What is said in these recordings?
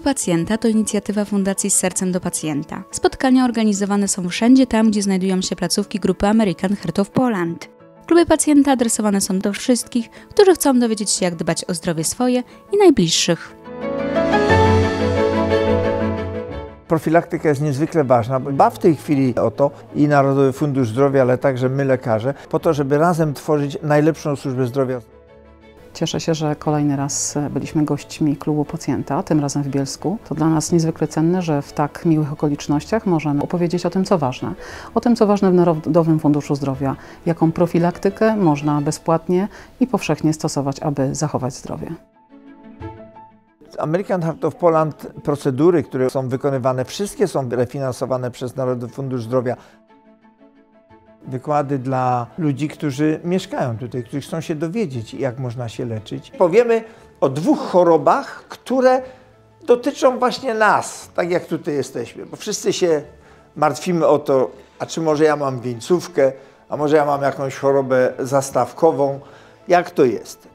Kluby Pacjenta to inicjatywa Fundacji Z Sercem do Pacjenta. Spotkania organizowane są wszędzie tam, gdzie znajdują się placówki grupy American Heart of Poland. Kluby Pacjenta adresowane są do wszystkich, którzy chcą dowiedzieć się, jak dbać o zdrowie swoje i najbliższych. Profilaktyka jest niezwykle ważna, bo dba w tej chwili o to i Narodowy Fundusz Zdrowia, ale także my lekarze, po to, żeby razem tworzyć najlepszą służbę zdrowia. Cieszę się, że kolejny raz byliśmy gośćmi Klubu Pacjenta, tym razem w Bielsku. To dla nas niezwykle cenne, że w tak miłych okolicznościach możemy opowiedzieć o tym, co ważne. O tym, co ważne w Narodowym Funduszu Zdrowia, jaką profilaktykę można bezpłatnie i powszechnie stosować, aby zachować zdrowie. American Heart of Poland, procedury, które są wykonywane, wszystkie są refinansowane przez Narodowy Fundusz Zdrowia. Wykłady dla ludzi, którzy mieszkają tutaj, którzy chcą się dowiedzieć, jak można się leczyć. Powiemy o 2 chorobach, które dotyczą właśnie nas, tak jak tutaj jesteśmy, bo wszyscy się martwimy o to, a czy może ja mam wieńcówkę, a może ja mam jakąś chorobę zastawkową, jak to jest.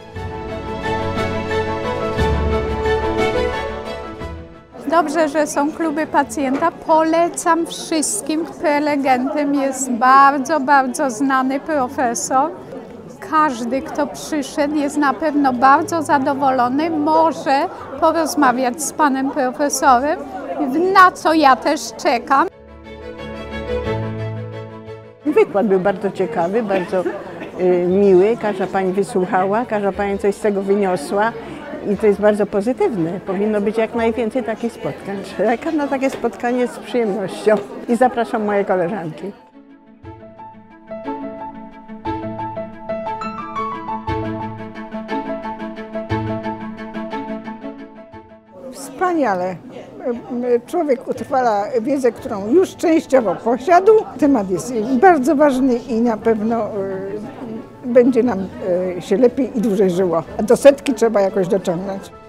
Dobrze, że są kluby pacjenta. Polecam wszystkim. Prelegentem jest bardzo, bardzo znany profesor. Każdy, kto przyszedł, jest na pewno bardzo zadowolony. Może porozmawiać z panem profesorem, na co ja też czekam. Wykład był bardzo ciekawy, bardzo miły. Każda pani wysłuchała, każda pani coś z tego wyniosła. I to jest bardzo pozytywne. Powinno być jak najwięcej takich spotkań. Czekam na takie spotkanie z przyjemnością i zapraszam moje koleżanki. Wspaniale. Człowiek utrwala wiedzę, którą już częściowo posiadł. Temat jest bardzo ważny i na pewno będzie nam się lepiej i dłużej żyło. A do 100 trzeba jakoś dociągnąć.